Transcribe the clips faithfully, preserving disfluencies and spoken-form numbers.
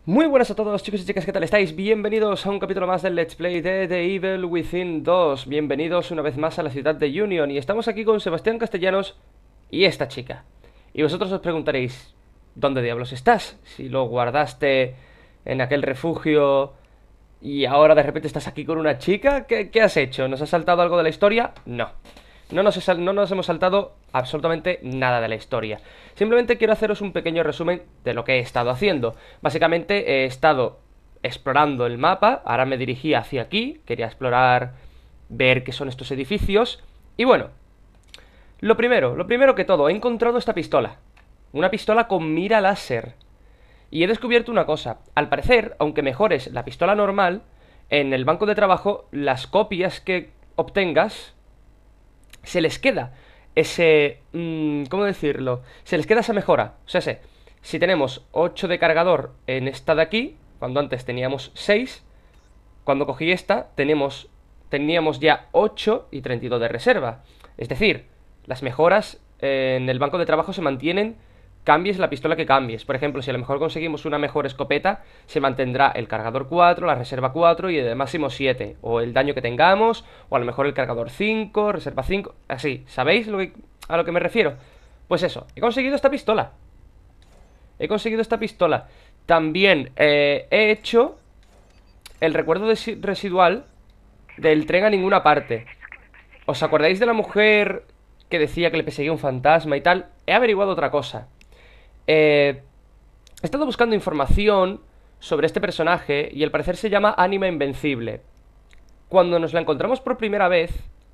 Muy buenas a todos, chicos y chicas, ¿qué tal estáis? Bienvenidos a un capítulo más del Let's Play de The Evil Within dos. Bienvenidos una vez más a la ciudad de Union. Y estamos aquí con Sebastián Castellanos y esta chica. Y vosotros os preguntaréis, ¿dónde diablos estás? Si lo guardaste en aquel refugio y ahora de repente estás aquí con una chica, ¿qué, qué has hecho? ¿Nos has saltado algo de la historia? No. No nos, he sal- no nos hemos saltado absolutamente nada de la historia. Simplemente quiero haceros un pequeño resumen de lo que he estado haciendo. Básicamente he estado explorando el mapa, ahora me dirigí hacia aquí, quería explorar, ver qué son estos edificios. Y bueno, lo primero, lo primero que todo, he encontrado esta pistola. Una pistola con mira láser. Y he descubierto una cosa. Al parecer, aunque mejores la pistola normal, en el banco de trabajo, las copias que obtengas se les queda ese... Mmm, ¿cómo decirlo? Se les queda esa mejora. O sea, sé, si tenemos ocho de cargador en esta de aquí, cuando antes teníamos seis, cuando cogí esta, tenemos, teníamos ya ocho y treinta y dos de reserva. Es decir, las mejoras eh, en el banco de trabajo se mantienen, cambies la pistola que cambies. Por ejemplo, si a lo mejor conseguimos una mejor escopeta, se mantendrá el cargador cuatro, la reserva cuatro y el máximo siete. O el daño que tengamos, o a lo mejor el cargador cinco, reserva cinco, así. ¿Sabéis lo que, a lo que me refiero? Pues eso, he conseguido esta pistola. He conseguido esta pistola. También eh, he hecho el recuerdo de residual del tren a ninguna parte. ¿Os acordáis de la mujer que decía que le perseguía un fantasma y tal? He averiguado otra cosa. Eh, he estado buscando información sobre este personaje y al parecer se llama Ánima Invencible. Cuando nos la encontramos por primera vez,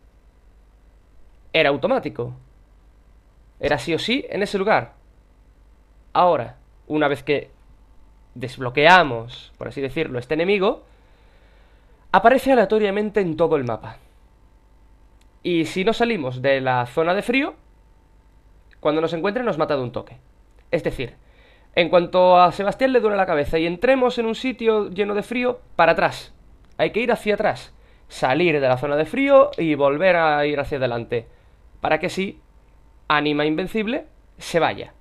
era automático. Era sí o sí en ese lugar. Ahora, una vez que desbloqueamos, por así decirlo, este enemigo, aparece aleatoriamente en todo el mapa. Y si no salimos de la zona de frío, cuando nos encuentre nos mata de un toque. Es decir, en cuanto a Sebastián le duele la cabeza y entremos en un sitio lleno de frío, para atrás. Hay que ir hacia atrás. Salir de la zona de frío y volver a ir hacia adelante. Para que así, Ánima Invencible se vaya.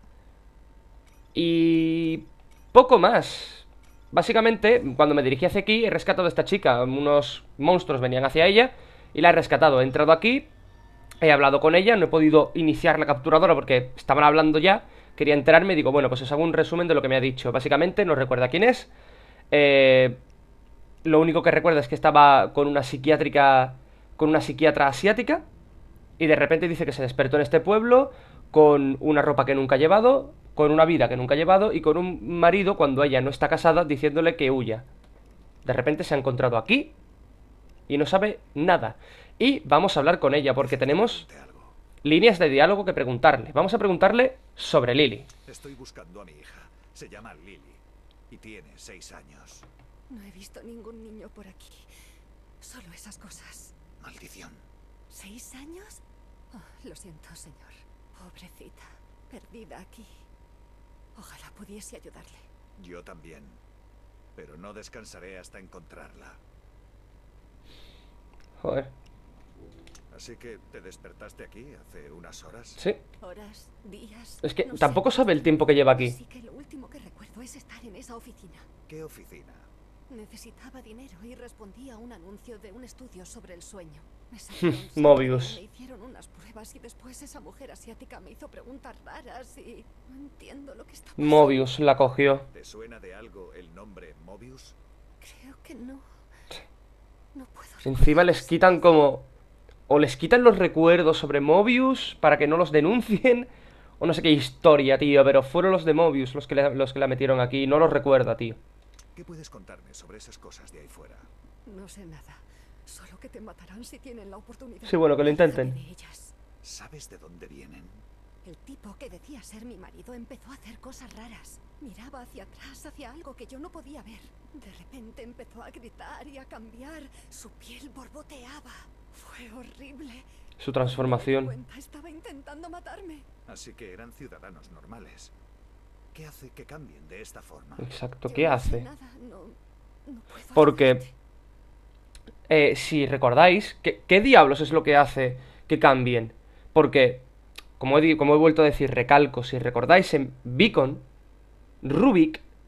Y... poco más. Básicamente, cuando me dirigí hacia aquí, he rescatado a esta chica. Unos monstruos venían hacia ella y la he rescatado. He entrado aquí, he hablado con ella, no he podido iniciar la capturadora porque estaban hablando ya. Quería enterarme y digo, bueno, pues os hago un resumen de lo que me ha dicho. Básicamente, no recuerda quién es. Eh, lo único que recuerda es que estaba con una psiquiátrica, con una psiquiatra asiática. Y de repente dice que se despertó en este pueblo con una ropa que nunca ha llevado, con una vida que nunca ha llevado y con un marido cuando ella no está casada diciéndole que huya. De repente se ha encontrado aquí y no sabe nada. Y vamos a hablar con ella porque tenemos líneas de diálogo que preguntarle. Vamos a preguntarle sobre Lily. Estoy buscando a mi hija. Se llama Lily y tiene seis años. No he visto ningún niño por aquí. Solo esas cosas. Maldición. ¿Seis años? Oh, lo siento, señor. Pobrecita. Perdida aquí. Ojalá pudiese ayudarle. Yo también. Pero no descansaré hasta encontrarla. Joder. Así que te despertaste aquí hace unas horas. Sí. Horas, días. Es que no tampoco sé. sabe el tiempo que lleva aquí. Así que lo último que recuerdo es estar en esa oficina. ¿Qué oficina? Necesitaba dinero y respondí a un anuncio de un estudio sobre el sueño. Me salieron sangre, Mobius. me hicieron unas pruebas y después esa mujer asiática me hizo preguntas raras y no entiendo lo que está pasando. Mobius la cogió. ¿Te suena de algo el nombre Mobius? Creo que no. No puedo. Encima les quitan como... o les quitan los recuerdos sobre Mobius para que no los denuncien. O no sé qué historia, tío. Pero fueron los de Mobius los que, le, los que la metieron aquí. No los recuerda, tío. ¿Qué puedes contarme sobre esas cosas de ahí fuera? No sé nada. Solo que te matarán si tienen la oportunidad. Sí, bueno, que lo intenten. Aléjate de ellas. ¿Sabes de dónde vienen? El tipo que decía ser mi marido empezó a hacer cosas raras. Miraba hacia atrás, hacia algo que yo no podía ver. De repente empezó a gritar y a cambiar. Su piel borboteaba. Fue horrible. Su transformación. Me di cuenta, estaba intentando matarme. Así que eran ciudadanos normales. ¿Qué hace que cambien de esta forma? Exacto, Yo ¿qué no hace? sé nada, no, no puedo Porque... ayudarte. Eh, si recordáis, ¿qué, ¿qué diablos es lo que hace que cambien? Porque, como he, como he vuelto a decir, recalco, si recordáis, en Beacon, Rubik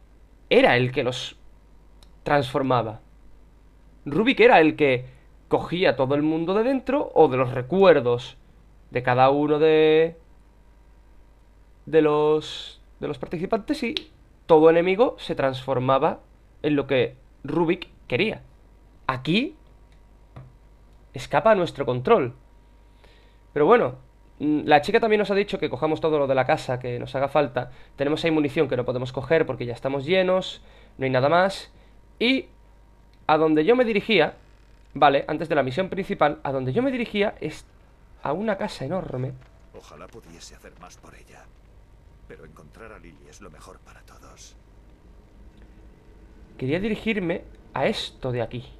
era el que los transformaba. Rubik era el que cogía todo el mundo de dentro, o de los recuerdos de cada uno de... De los... De los participantes, y todo enemigo se transformaba en lo que Rubik quería. Aquí escapa a nuestro control. Pero bueno, la chica también nos ha dicho que cojamos todo lo de la casa que nos haga falta. Tenemos ahí munición que no podemos coger porque ya estamos llenos, no hay nada más. Y a donde yo me dirigía, vale, antes de la misión principal, a donde yo me dirigía es a una casa enorme. Ojalá pudiese hacer más por ella. Pero encontrar a Lily es lo mejor para todos. Quería dirigirme a esto de aquí.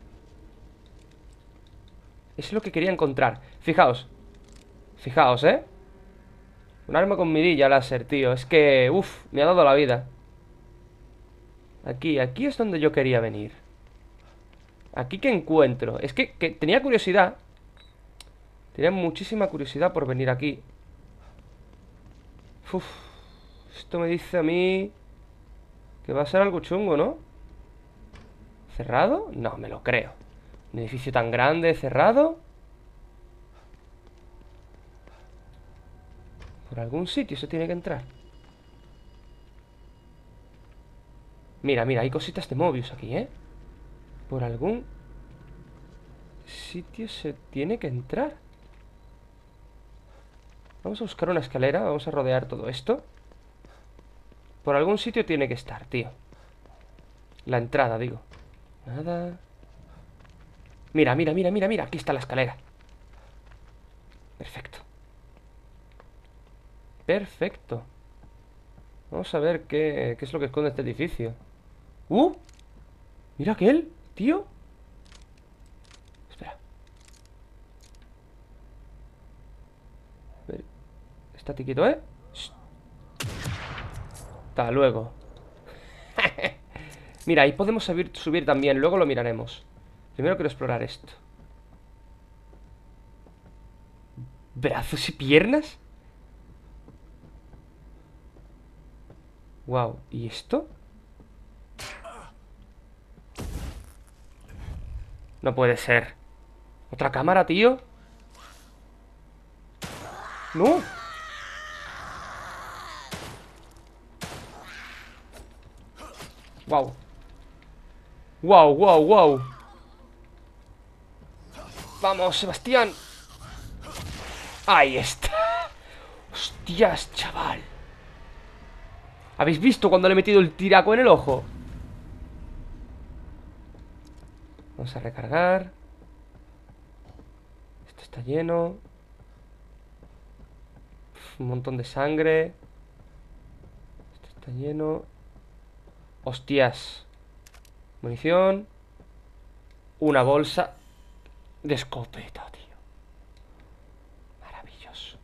Es lo que quería encontrar. Fijaos. Fijaos, ¿eh? Un arma con mirilla láser, tío. Es que, uff, me ha dado la vida. Aquí, aquí es donde yo quería venir. Aquí que encuentro. Es que, que tenía curiosidad. Tenía muchísima curiosidad por venir aquí. Uf, esto me dice a mí que va a ser algo chungo, ¿no? ¿Cerrado? No, me lo creo. Un edificio tan grande, cerrado. Por algún sitio se tiene que entrar. Mira, mira, hay cositas de Mobius aquí, ¿eh? Por algún sitio se tiene que entrar. Vamos a buscar una escalera. Vamos a rodear todo esto. Por algún sitio tiene que estar, tío. La entrada, digo. Nada. Mira, mira, mira, mira, mira. Aquí está la escalera. Perfecto. Perfecto. Vamos a ver qué, qué es lo que esconde este edificio. ¡Uh! Mira aquel, tío. Espera. A ver. Estate quieto, ¿eh? Shh. Hasta luego. Mira, ahí podemos subir, subir también. Luego lo miraremos. Primero quiero explorar esto. ¿Brazos y piernas? Wow, ¿y esto? No puede ser. ¿Otra cámara, tío? ¡No! Wow. Wow, wow, wow. Vamos, Sebastián. Ahí está. Hostias, chaval. ¿Habéis visto cuando le he metido el tiraco en el ojo? Vamos a recargar. Esto está lleno. Uf, un montón de sangre. Esto está lleno. Hostias. Munición. Una bolsa de escopeta, tío. Maravilloso.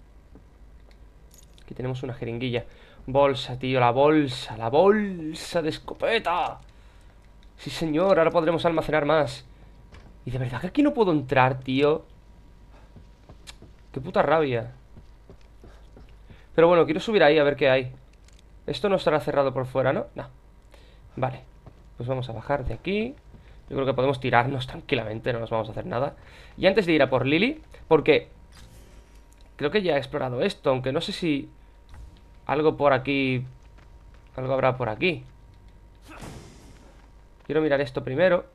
Aquí tenemos una jeringuilla. Bolsa, tío, la bolsa. La bolsa de escopeta. Sí, señor, ahora podremos almacenar más. Y de verdad que aquí no puedo entrar, tío. Qué puta rabia. Pero bueno, quiero subir ahí a ver qué hay. Esto no estará cerrado por fuera, ¿no? No. Vale, pues vamos a bajar de aquí. Yo creo que podemos tirarnos tranquilamente, no nos vamos a hacer nada. Y antes de ir a por Lily, porque creo que ya he explorado esto, aunque no sé si algo por aquí, algo habrá por aquí. Quiero mirar esto primero.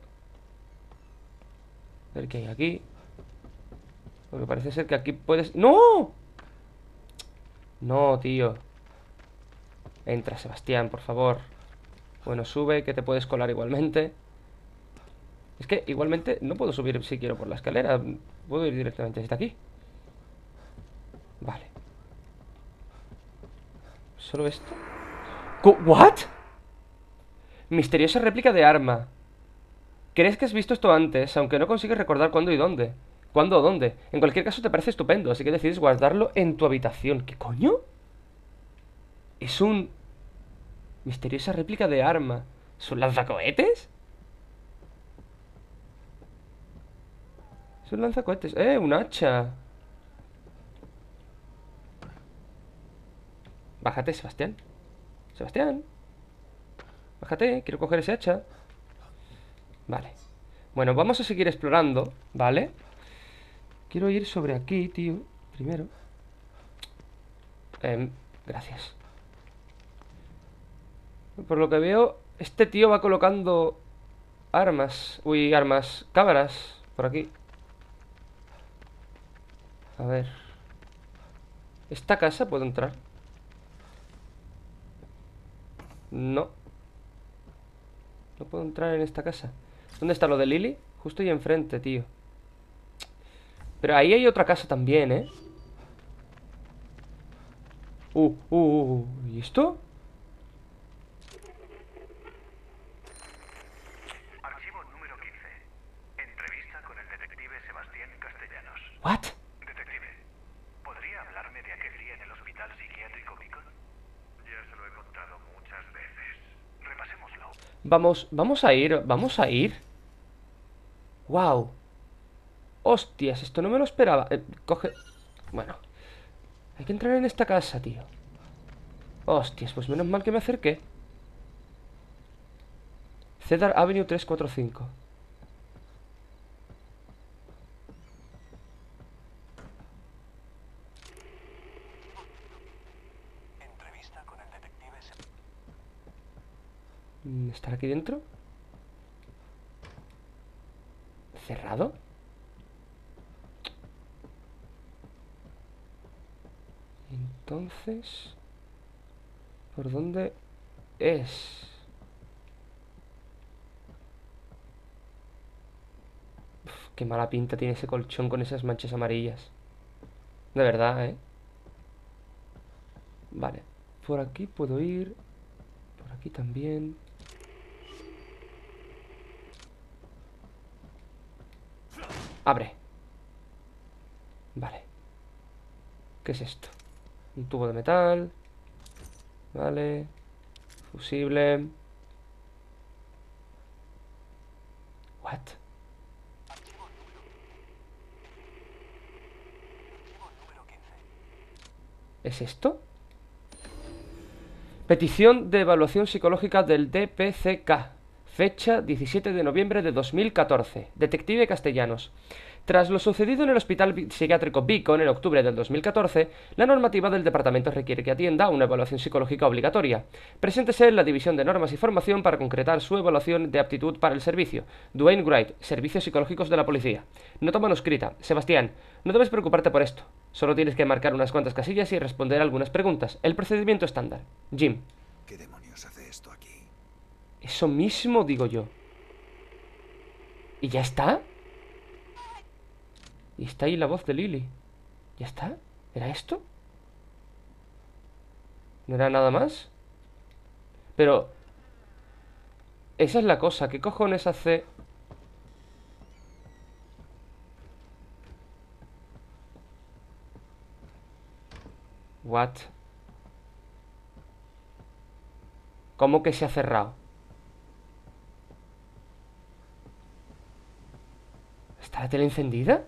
A ver qué hay aquí. Porque parece ser que aquí puedes... ¡No! No, tío. Entra, Sebastián, por favor. Bueno, sube, que te puedes colar igualmente. Es que igualmente no puedo subir si quiero por la escalera. Puedo ir directamente desde aquí. Vale. ¿Solo esto? ¿What? Misteriosa réplica de arma. Crees que has visto esto antes, aunque no consigues recordar cuándo y dónde. ¿Cuándo o dónde? En cualquier caso te parece estupendo, así que decides guardarlo en tu habitación. ¿Qué coño? Es un... misteriosa réplica de arma. ¿Es un lanzacohetes? Es un lanzacohetes. ¡Eh! Un hacha. Bájate, Sebastián. Sebastián. Bájate, quiero coger ese hacha. Vale. Bueno, vamos a seguir explorando, ¿vale? Quiero ir sobre aquí, tío. Primero. Eh, gracias. Por lo que veo, este tío va colocando armas. Uy, armas. Cámaras. Por aquí. A ver. ¿Esta casa puedo entrar? No. No puedo entrar en esta casa. ¿Dónde está lo de Lily? Justo ahí enfrente, tío. Pero ahí hay otra casa también, ¿eh? Uh, uh, uh, ¿y esto? Archivo número quince. Entrevista con el detective Sebastián Castellanos. ¿What? Detective, ¿podría hablarme de aquel día en el hospital psiquiátrico Beacon? Ya se lo he contado muchas veces. Repasémoslo. Vamos, vamos a ir, vamos a ir. Wow. Hostias, esto no me lo esperaba. Eh, coge... Bueno. Hay que entrar en esta casa, tío. Hostias, pues menos mal que me acerqué. Cedar Avenue tres cuatro cinco. Entrevista con el detective Mm, ¿Estar aquí dentro? ¿Cerrado? Entonces... ¿por dónde es? Uf, qué mala pinta tiene ese colchón con esas manchas amarillas. De verdad, ¿eh? Vale. Por aquí puedo ir. Por aquí también. Abre. Vale. ¿Qué es esto? Un tubo de metal. Vale. Fusible. What? ¿Es esto? Petición de evaluación psicológica del D P C K. Fecha diecisiete de noviembre de dos mil catorce. Detective Castellanos. Tras lo sucedido en el Hospital Psiquiátrico Beacon en octubre del dos mil catorce, la normativa del departamento requiere que atienda a una evaluación psicológica obligatoria. Preséntese en la División de Normas y Formación para concretar su evaluación de aptitud para el servicio. Dwayne Wright, Servicios Psicológicos de la Policía. Nota manuscrita. Sebastián, no debes preocuparte por esto. Solo tienes que marcar unas cuantas casillas y responder algunas preguntas. El procedimiento estándar. Jim. ¿Qué demonios hace esto aquí? Eso mismo digo yo. ¿Y ya está? Y está ahí la voz de Lily. ¿Ya está? ¿Era esto? ¿No era nada más? Pero... esa es la cosa. ¿Qué cojones hace...? What? ¿Cómo que se ha cerrado? ¿Está la tele encendida?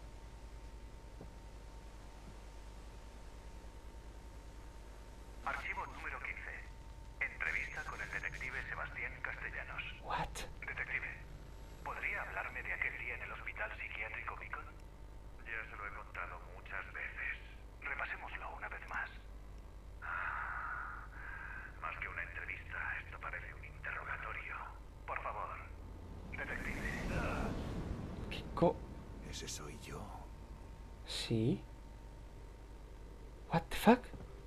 Archivo número quince. Entrevista con el detective Sebastián Castellanos. What? Detective, ¿podría hablarme de aquel día en el hospital psiquiátrico Beacon? Ya se lo he contado muchas veces. Repasémoslo una vez más. Más que una entrevista, esto parece un interrogatorio. Por favor, detective. ¿Qué co... Ese soy yo. Sí? What the fuck?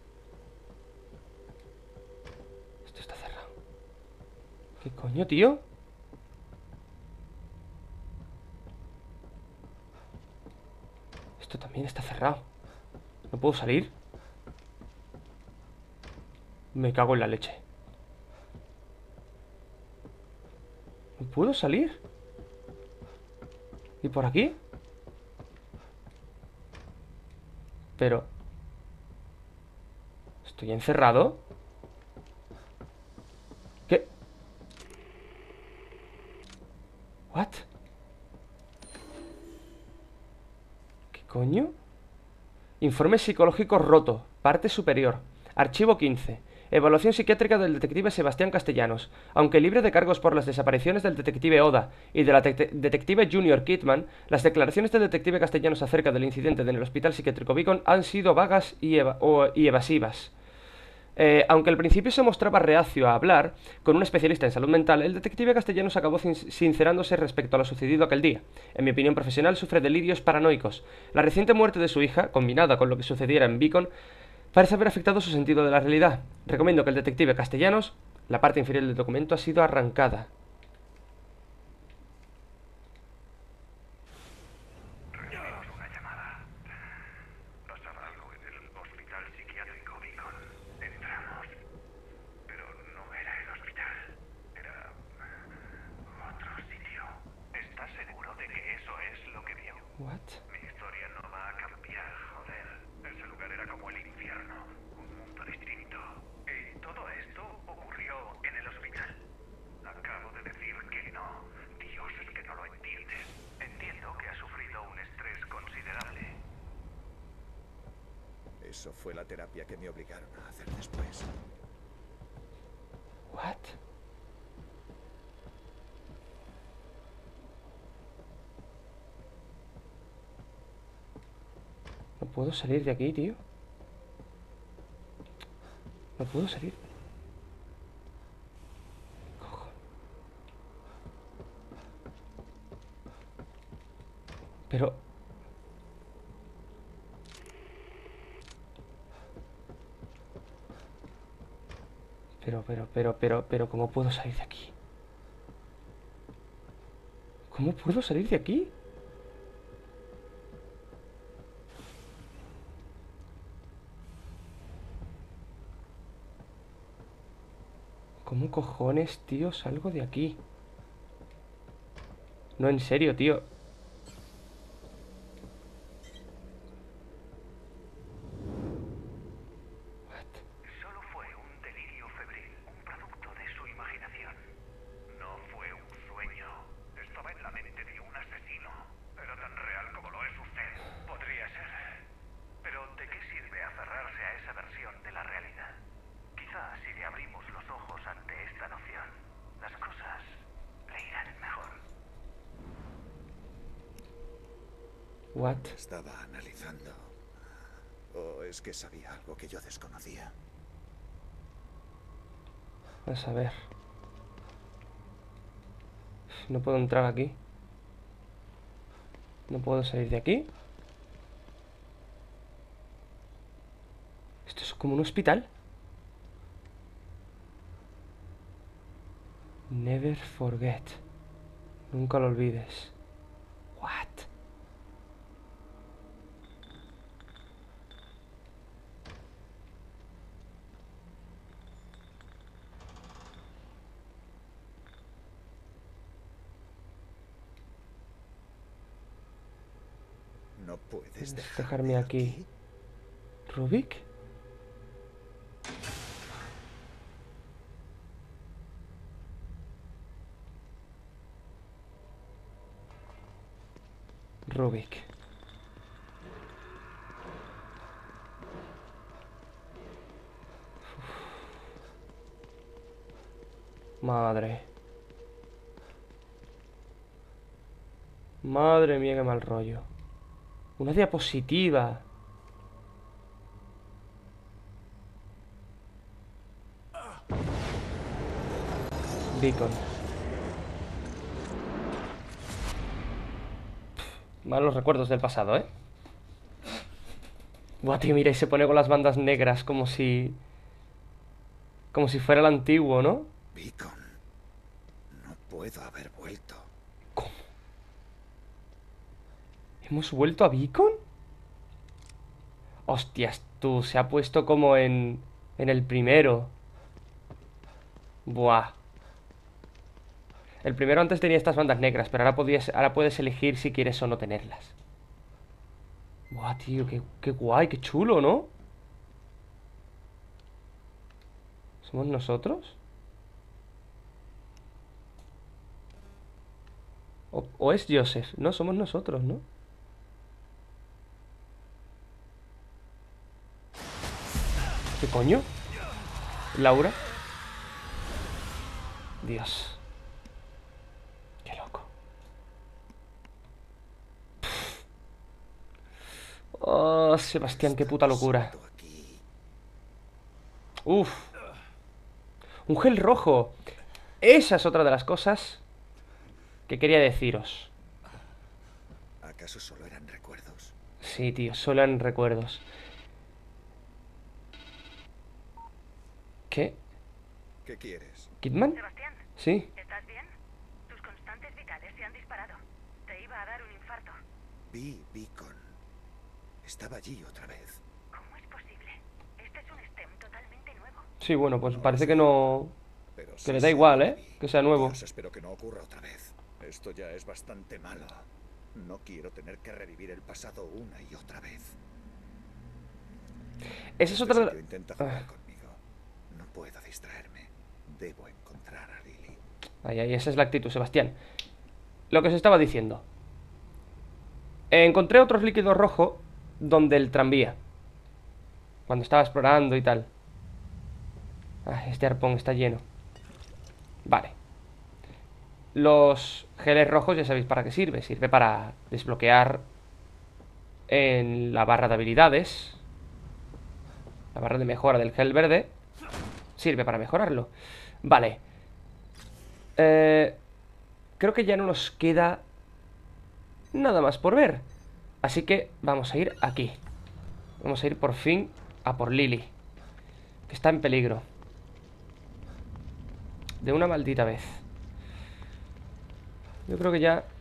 Esto está cerrado. ¿Qué coño, tío? Esto también está cerrado. ¿No puedo salir? Me cago en la leche. ¿No puedo salir? ¿Y por aquí? Pero... ¿estoy encerrado? ¿Qué? ¿What? ¿Qué coño? Informe psicológico roto. Parte superior. Archivo quince. Evaluación psiquiátrica del detective Sebastián Castellanos. Aunque libre de cargos por las desapariciones del detective Oda y de la detective Junior Kidman, las declaraciones del detective Castellanos acerca del incidente en el hospital psiquiátrico Beacon han sido vagas y, eva o y evasivas. Eh, aunque al principio se mostraba reacio a hablar con un especialista en salud mental, el detective Castellanos acabó sincerándose respecto a lo sucedido aquel día. En mi opinión profesional, sufre delirios paranoicos. La reciente muerte de su hija, combinada con lo que sucediera en Beacon, parece haber afectado su sentido de la realidad. Recomiendo que el detective Castellanos, la parte inferior del documento ha sido arrancada. Recibimos una llamada. Pasaba algo en el hospital psiquiátrico Beacon. Entramos. Pero no era el hospital. Era otro sitio. ¿Estás seguro de que eso es lo que vio? What? Mi historia no va a cambiar, joder. Ese lugar era como el infierno. Un mundo distinto. Y todo esto ocurrió en el hospital. Acabo de decir que no. Dios, es que no lo entiendes. Entiendo que ha sufrido un estrés considerable. Eso fue la terapia que me obligaron a hacer después. What? No puedo salir de aquí, tío. No puedo salir. Cojo. Pero... Pero, pero, pero, pero, pero, ¿cómo puedo salir de aquí? ¿Cómo puedo salir de aquí? ¿Cómo cojones, tío, salgo de aquí? No, en serio, tío. Solo fue un delirio febril, un producto de su imaginación. No fue un sueño. Estaba en la mente de un asesino. Era tan real como lo es usted. Podría ser. Pero ¿de qué sirve aferrarse a esa versión de la realidad? Quizás si le abrimos los ojos ante esta noción, las cosas le irán mejor. What? Estaba analizando. ¿O es que sabía algo que yo desconocía? Vamos a ver. No puedo entrar aquí. No puedo salir de aquí. ¿Esto es como un hospital? Never forget. Nunca lo olvides. What? No puedes Dejarme dejarme aquí. ¿Rubik? Rubik. Uf. Madre. Madre mía, qué mal rollo. Una diapositiva. Beacon. Malos recuerdos del pasado, ¿eh? Buah, tío, mira, y se pone con las bandas negras como si... Como si fuera el antiguo, ¿no? Beacon. No puedo haber vuelto. ¿Cómo? ¿Hemos vuelto a Beacon? Hostias, tú, se ha puesto como en... En el primero. Buah. El primero antes tenía estas bandas negras, pero ahora, podías, ahora puedes elegir si quieres o no tenerlas. Buah, tío, qué, qué guay, qué chulo, ¿no? ¿Somos nosotros? O, o es Joseph. No, somos nosotros, ¿no? ¿Qué coño? Laura. Dios. Qué loco. Oh, Sebastián, qué puta locura. Uf. Un gel rojo. Esa es otra de las cosas que quería deciros. ¿Acaso solo eran recuerdos? Sí, tío, solo en recuerdos. ¿Qué? ¿Qué quieres? ¿Kidman? Sebastián, Sí. ¿estás bien? Tus constantes vitales se han disparado. Te iba a dar un infarto. Vi Beacon. Estaba allí otra vez. ¿Cómo es posible? Este es un STEM totalmente nuevo. Sí, bueno, pues parece que no... Pero Que sí le da sé igual, que ¿eh? vi. Que sea nuevo. Dios, espero que no ocurra otra vez. Esto ya es bastante malo. No quiero tener que revivir el pasado una y otra vez. Esa es Este otra... sitio intenta jugar Ah. conmigo. No puedo distraerme. Debo encontrar a Lily. Ahí, ahí, esa es la actitud, Sebastián. Lo que os estaba diciendo. Eh, encontré otros líquidos rojos donde el tranvía. Cuando estaba explorando y tal. Ah, este arpón está lleno. Vale. Los geles rojos ya sabéis para qué sirve. Sirve para desbloquear en la barra de habilidades. La barra de mejora del gel verde sirve para mejorarlo. Vale. Eh, creo que ya no nos queda nada más por ver. Así que vamos a ir aquí. Vamos a ir por fin a por Lily, que está en peligro. De una maldita vez. Yo creo que ya...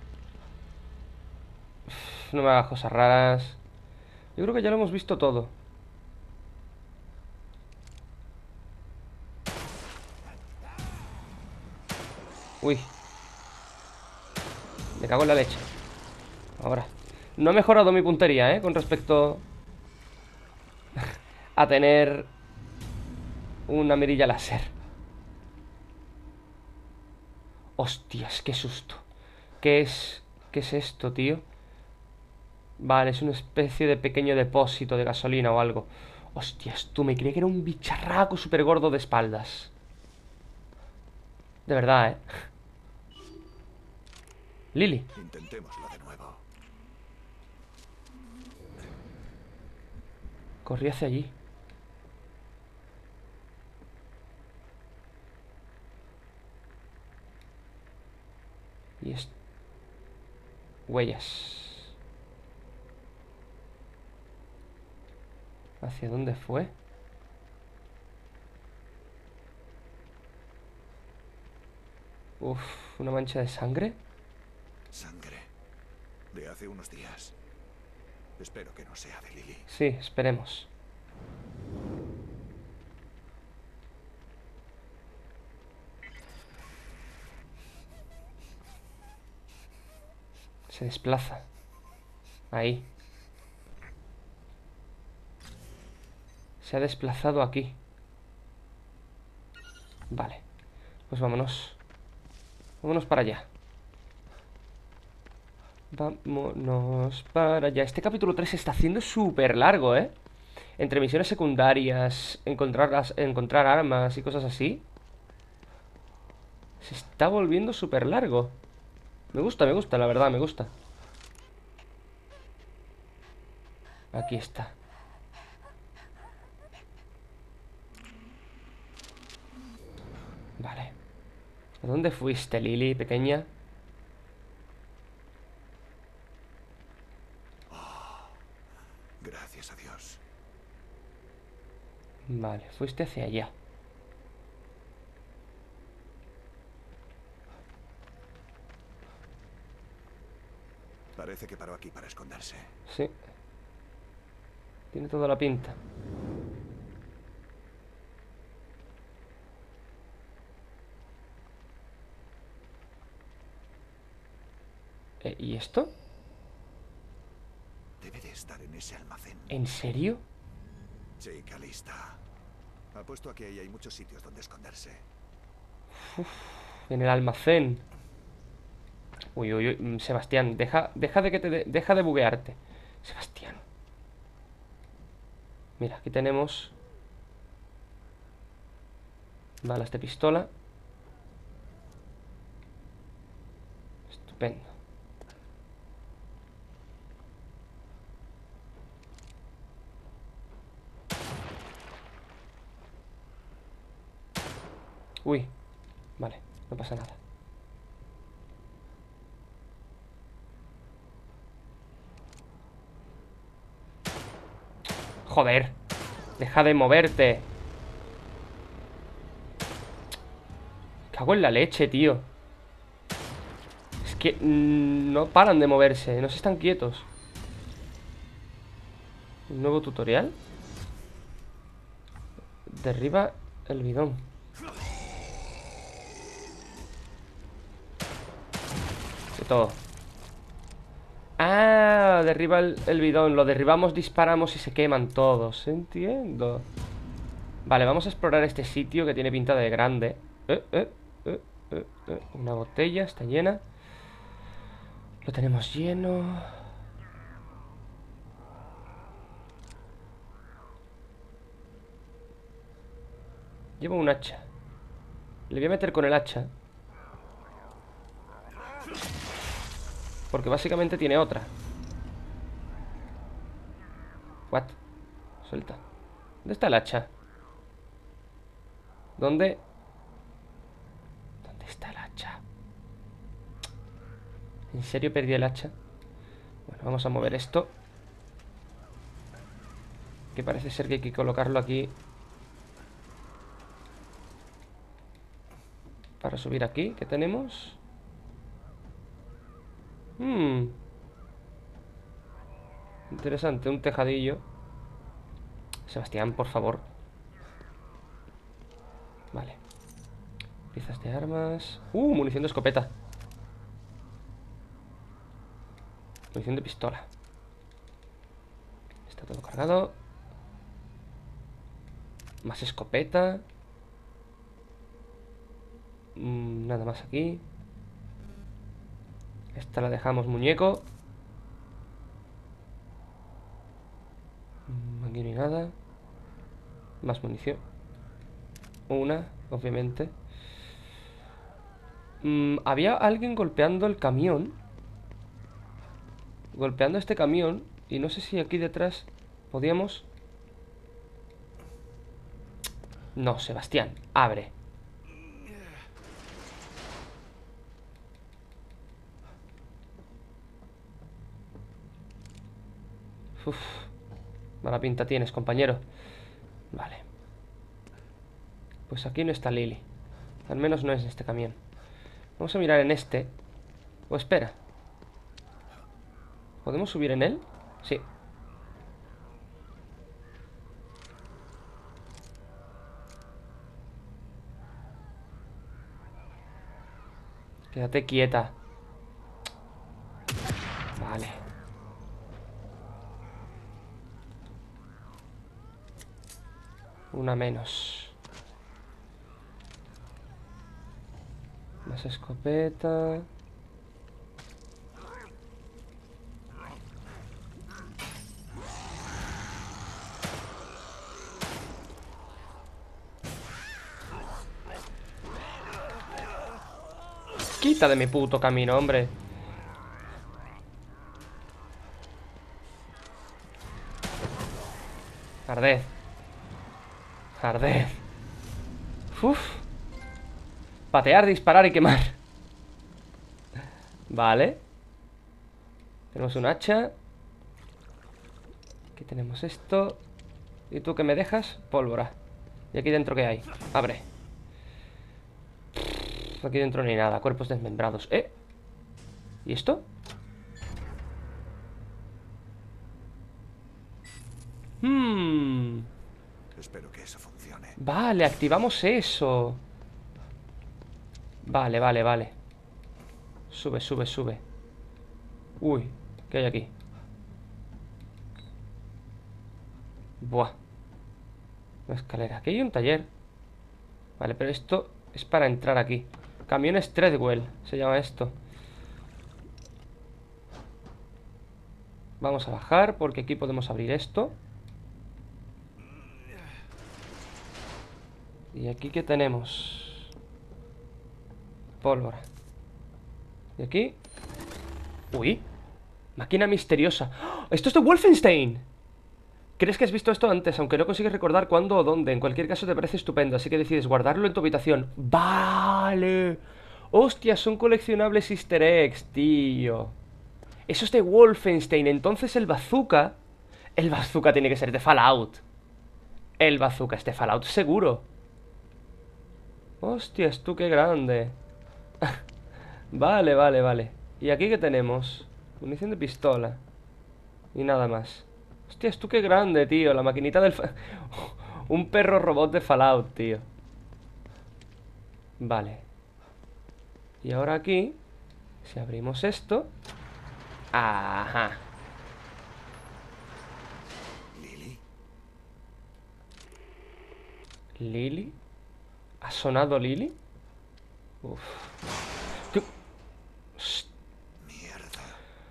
Uf, no me hagas cosas raras. Yo creo que ya lo hemos visto todo. Uy. Me cago en la leche. Ahora. No he mejorado mi puntería, ¿eh? Con respecto a tener una mirilla láser. Hostias, qué susto. ¿Qué es? ¿Qué es esto, tío? Vale, es una especie de pequeño depósito de gasolina o algo. Hostias, tú, me creía que era un bicharraco súper gordo de espaldas. De verdad, ¿eh? Lily. Intentémoslo de nuevo. Corrí hacia allí. Y es... Huellas. ¿Hacia dónde fue? Uf, una mancha de sangre. Sangre. De hace unos días. Espero que no sea de Lily. Sí, esperemos. Se desplaza. Ahí. Se ha desplazado aquí. Vale. Pues vámonos. Vámonos para allá. Vámonos para allá. Este capítulo tres se está haciendo súper largo, ¿eh? Entre misiones secundarias, encontrar, las, encontrar armas y cosas así. Se está volviendo súper largo. Me gusta, me gusta, la verdad, me gusta. Aquí está. Vale. ¿A dónde fuiste, Lily, pequeña? Gracias a Dios. Vale, fuiste hacia allá. Parece que paró aquí para esconderse. Sí. Tiene toda la pinta. Eh, ¿y esto? Debe de estar en ese almacén. ¿En serio? Sí, Calista. Apuesto a que ahí hay muchos sitios donde esconderse. En el almacén. Uy, uy, uy, Sebastián, deja, deja de que te de- deja de buguearte. Sebastián. Mira, aquí tenemos Balas de pistola. Estupendo. Uy, vale, no pasa nada. Joder, deja de moverte. Cago en la leche, tío. Es que mmm, no paran de moverse, no se están quietos. Un nuevo tutorial. Derriba el bidón. De todo. Ah, derriba el, el bidón. Lo derribamos, disparamos y se queman todos. Entiendo. Vale, vamos a explorar este sitio que tiene pinta de grande. Eh, eh, eh, eh, eh. Una botella, está llena. Lo tenemos lleno. Llevo un hacha. Le voy a meter con el hacha. Porque básicamente tiene otra. What? Suelta. ¿Dónde está el hacha? ¿Dónde? ¿Dónde está el hacha? ¿En serio perdí el hacha? Bueno, vamos a mover esto. Que parece ser que hay que colocarlo aquí. Para subir aquí, ¿qué tenemos? Hmm. Interesante, un tejadillo. Sebastián, por favor. Vale. Piezas de armas. Uh, munición de escopeta. Munición de pistola. Está todo cargado. Más escopeta. Mm, nada más aquí. Esta la dejamos, muñeco. Mm, aquí no hay nada. Más munición. Una, obviamente. Mm, había alguien golpeando el camión. Golpeando este camión. Y no sé si aquí detrás podíamos... No, Sebastián, abre. Uf, mala pinta tienes, compañero. Vale. Pues aquí no está Lily. Al menos no es en este camión. Vamos a mirar en este. O espera. ¿Podemos subir en él? Sí. Quédate quieta. Vale. Una menos. Más escopeta. Quita de mi puto camino, hombre. Ardez. Ardez. Uf. Patear, disparar y quemar. Vale. Tenemos un hacha. Aquí tenemos esto. ¿Y tú qué me dejas? Pólvora. ¿Y aquí dentro qué hay? Abre. Aquí dentro no hay nada. Cuerpos desmembrados. ¿Eh? ¿Y esto? Hmm. Espero que eso funcione. Vale, activamos eso. Vale, vale, vale. Sube, sube, sube. Uy, ¿qué hay aquí? Buah. Una escalera. Aquí hay un taller. Vale, pero esto es para entrar aquí. Camiones Treadwell se llama esto. Vamos a bajar porque aquí podemos abrir esto. ¿Y aquí qué tenemos? Pólvora. ¿Y aquí? Uy, máquina misteriosa. ¡Oh! ¡Esto es de Wolfenstein! Crees que has visto esto antes, aunque no consigues recordar cuándo o dónde. En cualquier caso te parece estupendo, así que decides guardarlo en tu habitación. ¡Vale! ¡Hostia! Son coleccionables easter eggs, tío. Eso es de Wolfenstein. Entonces el bazooka... El bazooka tiene que ser de Fallout. El bazooka es de Fallout, seguro. ¡Hostias, tú qué grande! Vale, vale, vale. ¿Y aquí qué tenemos? Munición de pistola. Y nada más. Hostias, tú qué grande, tío. La maquinita del... fa- Un perro robot de Fallout, tío. Vale. Y ahora aquí, si abrimos esto... Ajá. ¿Lily? ¿Lily? ¿Ha sonado Lily? Uf. ¿Qué? Shh. Mierda.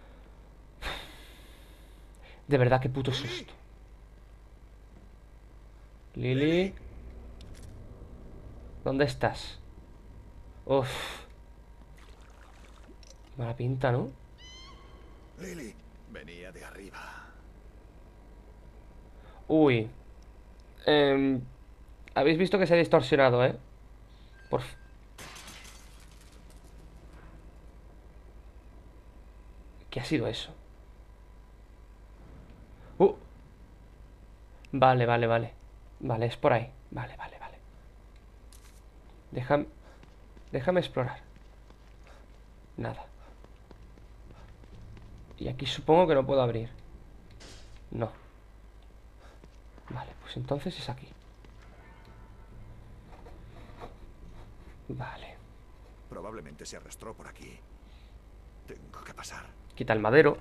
De verdad, qué puto susto. Lily. ¿Dónde estás? Uf. Mala pinta, ¿no? Lily, venía de arriba. Uy. Em, Habéis visto que se ha distorsionado, ¿eh? Por... f- ¿Qué ha sido eso? Uh. Vale, vale, vale. Vale, es por ahí. Vale, vale, vale. Déjame... Déjame explorar. Nada. Y aquí supongo que no puedo abrir. No. Vale, pues entonces es aquí. Vale. Probablemente se arrastró por aquí. Tengo que pasar. Quita el madero.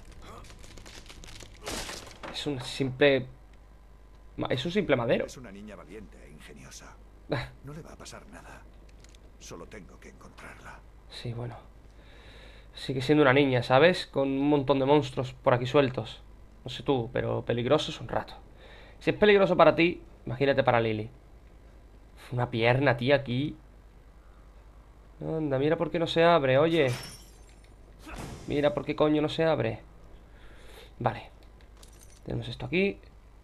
Es un simple... ma- Es un simple madero. Es una niña valiente e ingeniosa. Ah, No le va a pasar nada. Solo tengo que encontrarla. sí, bueno. Sigue siendo una niña, ¿sabes? Con un montón de monstruos por aquí sueltos. No sé tú, pero peligroso es un rato. Si es peligroso para ti, imagínate para Lily. Una pierna, tía, aquí. Anda, mira por qué no se abre, oye. Mira por qué coño no se abre. Vale. Tenemos esto aquí.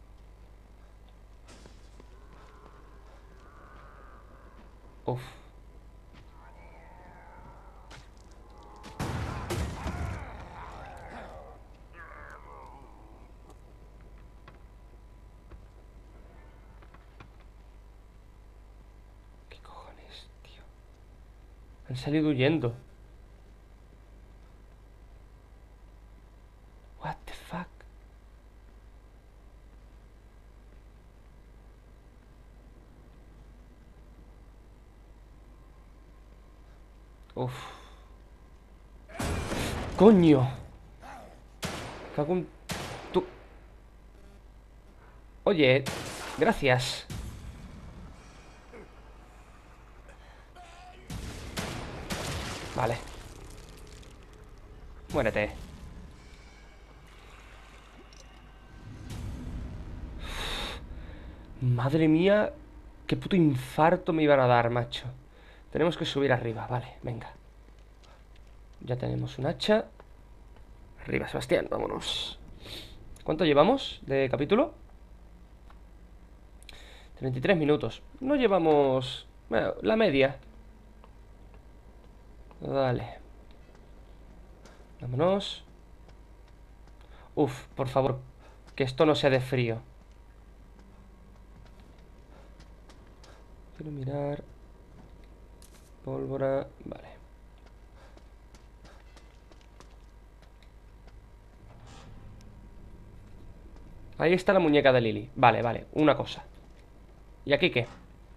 Uf. ¿Qué cojones, tío? Han salido huyendo. What the fuck? Uf. ¡Coño! Cago en tu... Oye, gracias. Vale. Muérete. Madre mía, qué puto infarto me iban a dar, macho. Tenemos que subir arriba, vale, venga. Ya tenemos un hacha. Arriba, Sebastián, vámonos. ¿Cuánto llevamos de capítulo? treinta y tres minutos. No llevamos... Bueno, la media. Vale. Vámonos. Uf, por favor, que esto no sea de frío. Quiero mirar. Pólvora, vale. Ahí está la muñeca de Lily. Vale, vale, una cosa. ¿Y aquí qué?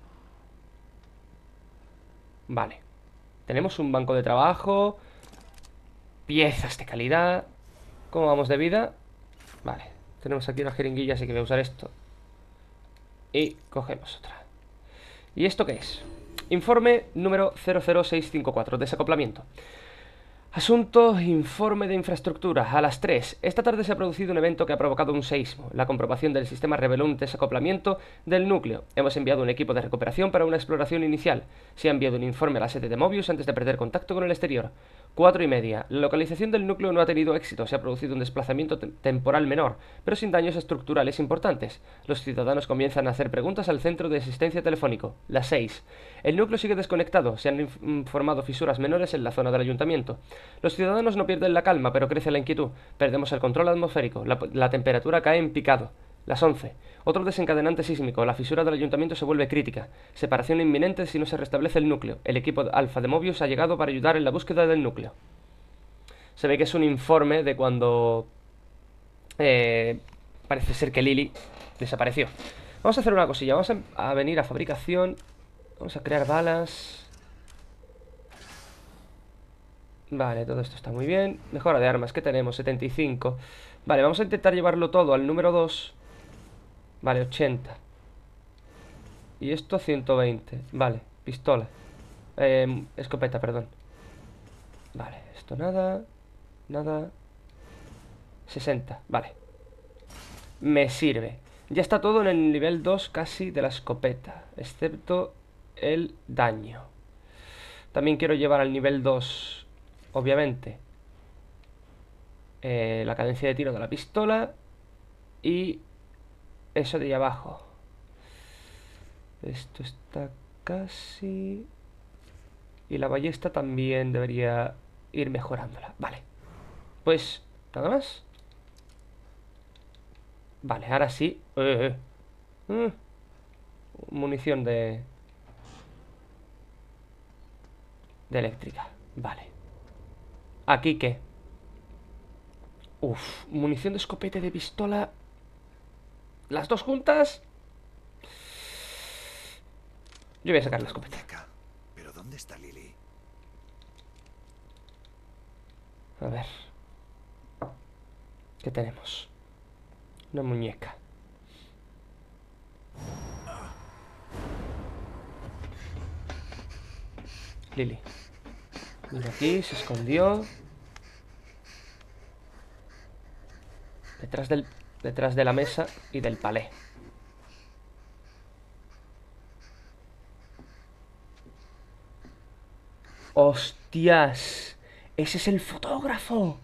Vale. Tenemos un banco de trabajo. Piezas de calidad. ¿Cómo vamos de vida? Vale. Tenemos aquí una jeringuilla, así que voy a usar esto. Y cogemos otra. ¿Y esto qué es? Informe número cero cero seis cinco cuatro, desacoplamiento. Asunto, informe de infraestructura. A las tres. Esta tarde se ha producido un evento que ha provocado un seísmo. La comprobación del sistema reveló un desacoplamiento del núcleo. Hemos enviado un equipo de recuperación para una exploración inicial. Se ha enviado un informe a la sede de Mobius antes de perder contacto con el exterior. Cuatro y media. La localización del núcleo no ha tenido éxito. Se ha producido un desplazamiento te temporal menor, pero sin daños estructurales importantes. Los ciudadanos comienzan a hacer preguntas al centro de asistencia telefónico. Las seis. El núcleo sigue desconectado. Se han inf informado fisuras menores en la zona del ayuntamiento. Los ciudadanos no pierden la calma, pero crece la inquietud. Perdemos el control atmosférico. La, la temperatura cae en picado. Las once. Otro desencadenante sísmico. La fisura del ayuntamiento se vuelve crítica. Separación inminente si no se restablece el núcleo. El equipo alfa de Mobius ha llegado para ayudar en la búsqueda del núcleo. Se ve que es un informe de cuando... Eh, parece ser que Lily desapareció. Vamos a hacer una cosilla. Vamos a, a venir a fabricación. Vamos a crear balas. Vale, todo esto está muy bien. Mejora de armas, ¿qué tenemos? setenta y cinco. Vale, vamos a intentar llevarlo todo al número dos. Vale, ochenta. Y esto ciento veinte. Vale, pistola. eh, Escopeta, perdón. Vale, esto nada. Nada. sesenta, vale. Me sirve. Ya está todo en el nivel dos casi de la escopeta, excepto el daño. También quiero llevar al nivel dos, obviamente, eh, la cadencia de tiro de la pistola. Y eso de ahí abajo. Esto está casi... Y la ballesta también debería ir mejorándola. Vale. Pues, nada más. Vale, ahora sí. eh, eh. Mm. Munición de... De eléctrica. Vale. ¿Aquí qué? Uf, munición de escopeta y de pistola. ¿Las dos juntas? Yo voy a sacar la escopeta. ¿Pero dónde está Lily? A ver. ¿Qué tenemos? Una muñeca. Lily. Mira aquí, se escondió. Detrás del... Detrás de la mesa y del palé. ¡Hostias! ¡Ese es el fotógrafo!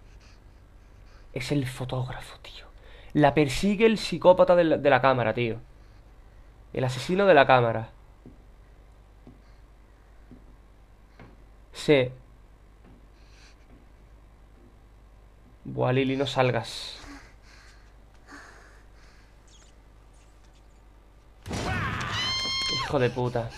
Es el fotógrafo, tío. La persigue el psicópata de la, de la cámara, tío. El asesino de la cámara. Sí. Buah, Lily, no salgas. Hijo de puta.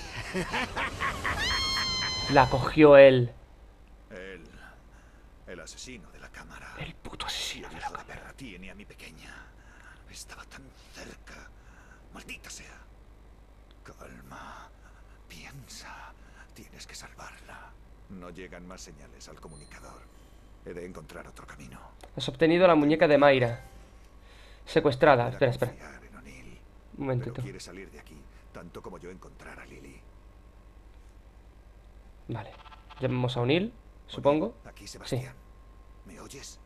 La cogió él. Él, el asesino de la cámara. El puto asesino El de la hijo de cámara. perra tiene a mi pequeña. Estaba tan cerca. Maldita sea. Calma. Piensa. Tienes que salvarla. No llegan más señales al comunicador. He de encontrar otro camino. Has obtenido la muñeca de Mayra. Secuestrada. Pueda Espera, espera. confiar en O'Neill, Un momentito. pero quiere salir de aquí, tanto como yo encontrar a Lily. Vale. Llamemos a O'Neill, supongo. Oye, aquí Sebastián. Sí. ¿Me oyes?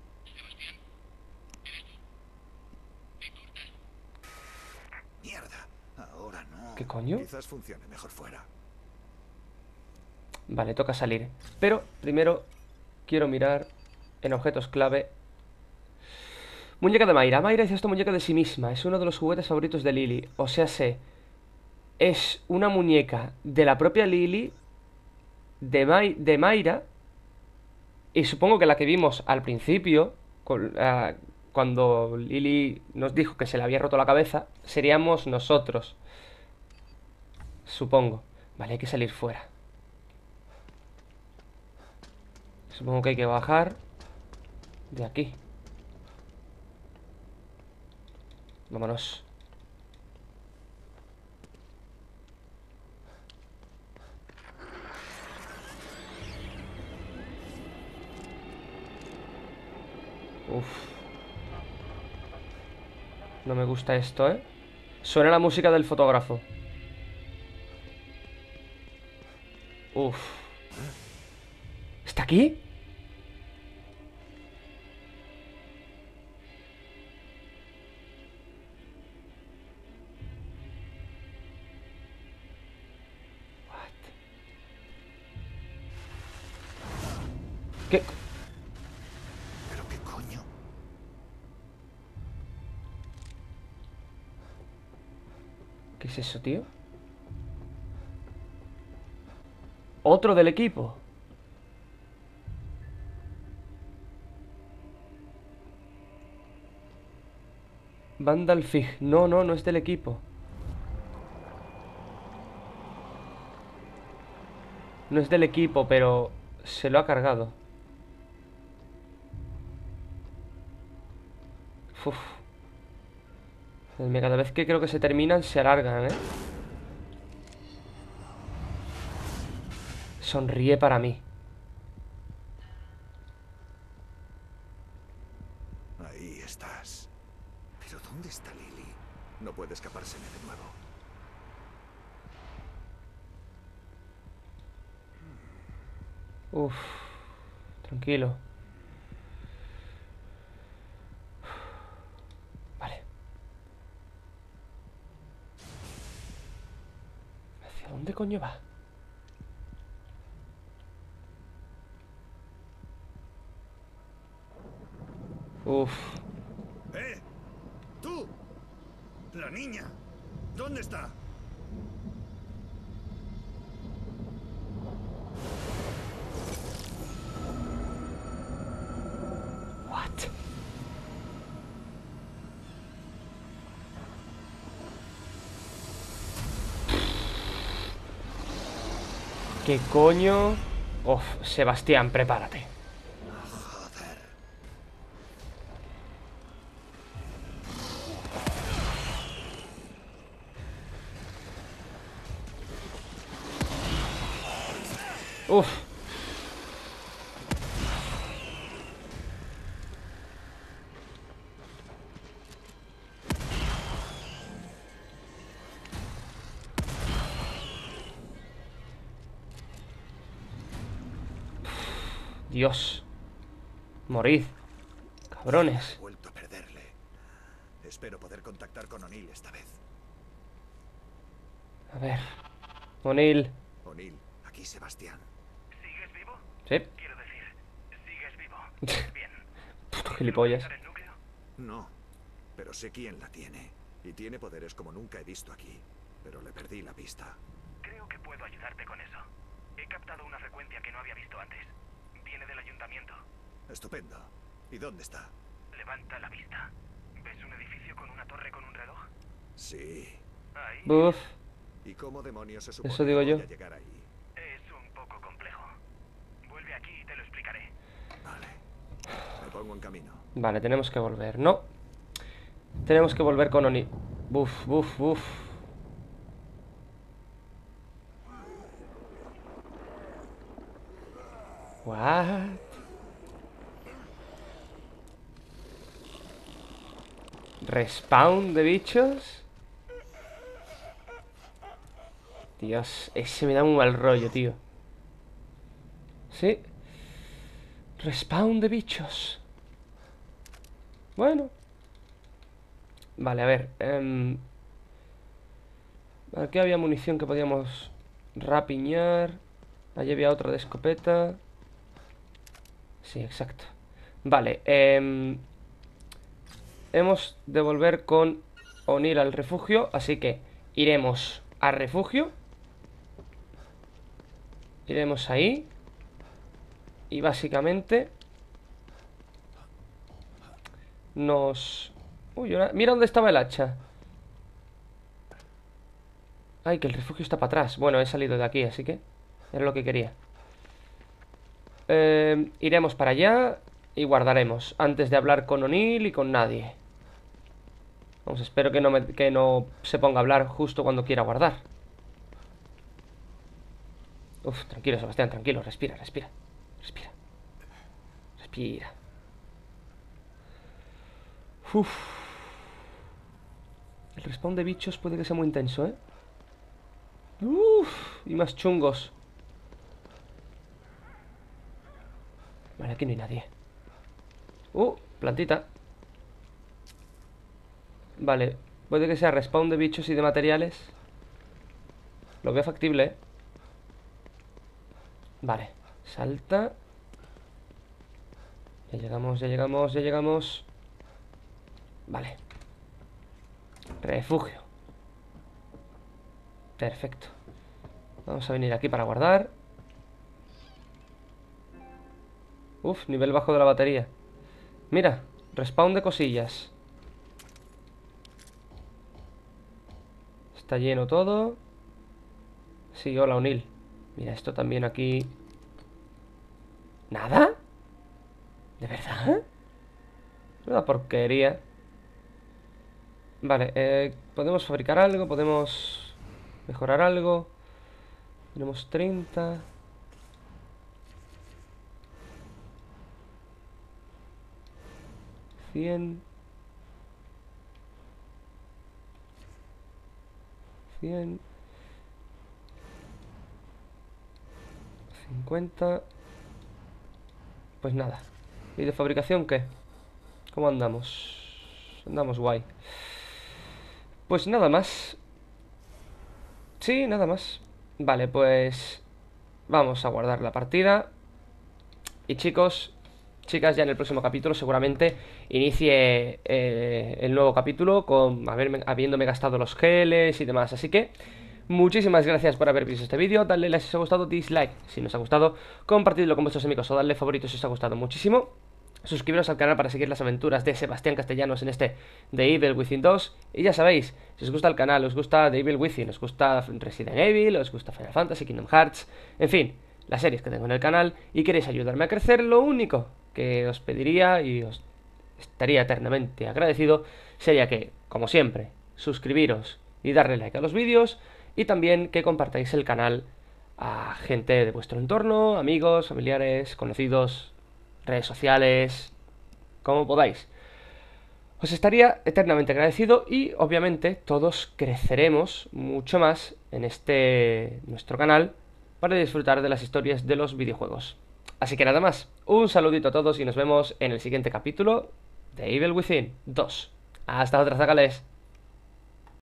Mierda. Ahora no. ¿Qué coño? Quizás funcione mejor fuera. Vale, toca salir. Pero primero quiero mirar en objetos clave. Muñeca de Mayra. Mayra hizo esta muñeca de sí misma. Es uno de los juguetes favoritos de Lily. O sea, sé. Es una muñeca de la propia Lily, de, May de Mayra. Y supongo que la que vimos al principio, con, uh, cuando Lily nos dijo que se le había roto la cabeza, seríamos nosotros. Supongo. Vale, hay que salir fuera. Supongo que hay que bajar de aquí. Vámonos. Uf. No me gusta esto, ¿eh? Suena la música del fotógrafo. Uf. ¿Está aquí? ¿Qué? ¿Pero qué coño? ¿Qué es eso, tío? Otro del equipo. Vandalfig. No, no, no es del equipo. No es del equipo, pero se lo ha cargado. Uf. Cada vez que creo que se terminan, se alargan, ¿eh? Sonríe para mí. Ahí estás. ¿Pero dónde está Lily? No puede escapárseme de nuevo. Uf. Tranquilo. Vale. ¿Hacia dónde coño va? Uf. ¡Eh! ¡Tú! ¡La niña! ¿Dónde está? What? ¿Qué coño? Uf, Sebastián, prepárate. Joder. Uf. Dios. Morid. Cabrones. He vuelto a perderle. Espero poder contactar con O'Neill esta vez. A ver. O'Neill. O'Neill, aquí Sebastián. ¿Sigues vivo? Sí. Quiero decir, ¿sigues vivo? Bien. Puto gilipollas. ¿Localizar el núcleo? No, pero sé quién la tiene. Y tiene poderes como nunca he visto aquí. Pero le perdí la pista. Creo que puedo ayudarte con eso. He captado una frecuencia que no había visto antes. Viene del ayuntamiento. Estupendo. ¿Y dónde está? Levanta la vista. ¿Ves un edificio con una torre con un reloj? Sí. Ahí. Buf. ¿Y cómo demonios se supone Eso digo que yo. voy a llegar ahí? Es un poco complejo. Vuelve aquí y te lo explicaré. Vale. Me pongo en camino. Vale, tenemos que volver. No. Tenemos que volver con Oni. Buf, buf, buf. What? Respawn de bichos. Dios, ese me da un mal rollo, tío. Sí. Respawn de bichos. Bueno. Vale, a ver. Um, aquí había munición que podíamos rapiñar. Allí había otra de escopeta. Sí, exacto. Vale, eh, hemos de volver con O'Neill al refugio. Así que iremos al refugio. Iremos ahí. Y básicamente nos... Uy, ahora... mira dónde estaba el hacha. Ay, que el refugio está para atrás. Bueno, he salido de aquí, así que era lo que quería. eh, Iremos para allá y guardaremos antes de hablar con O'Neill y con nadie. Vamos, espero que no, me, que no se ponga a hablar justo cuando quiera guardar. Uf, tranquilo, Sebastián, tranquilo. Respira, respira. Respira. Respira. Uf. El respawn de bichos puede que sea muy intenso, ¿eh? Uf. Y más chungos. Vale, aquí no hay nadie. Uh, plantita. Vale, puede que sea respawn de bichos y de materiales. Lo veo factible, ¿eh? Vale, salta. Ya llegamos, ya llegamos, ya llegamos. Vale. Refugio. Perfecto. Vamos a venir aquí para guardar. Uf, nivel bajo de la batería. Mira, respawn de cosillas. Está lleno todo. Sí, hola, O'Neill. Mira, esto también aquí. ¿Nada? ¿De verdad? Una porquería. Vale, eh, podemos fabricar algo, podemos mejorar algo. Tenemos treinta. cien. cien. cincuenta. Pues nada. ¿Y de fabricación qué? ¿Cómo andamos? Andamos guay. Pues nada más. Sí, nada más. Vale, pues vamos a guardar la partida. Y chicos, chicas, ya en el próximo capítulo seguramente inicie eh, el nuevo capítulo con haberme, habiéndome gastado los geles y demás. Así que muchísimas gracias por haber visto este vídeo. Dadle like si os ha gustado, dislike si no os ha gustado, compartidlo con vuestros amigos o dadle favorito si os ha gustado muchísimo. Suscribiros al canal para seguir las aventuras de Sebastián Castellanos en este The Evil Within dos. Y ya sabéis, si os gusta el canal, os gusta The Evil Within, os gusta Resident Evil, os gusta Final Fantasy, Kingdom Hearts, en fin, las series que tengo en el canal y queréis ayudarme a crecer, lo único que os pediría y os estaría eternamente agradecido sería que, como siempre, suscribiros y darle like a los vídeos y también que compartáis el canal a gente de vuestro entorno, amigos, familiares, conocidos, redes sociales, como podáis. Os estaría eternamente agradecido y obviamente todos creceremos mucho más en este nuestro canal para disfrutar de las historias de los videojuegos. Así que nada más, un saludito a todos y nos vemos en el siguiente capítulo de Evil Within dos. Hasta otra, zagales.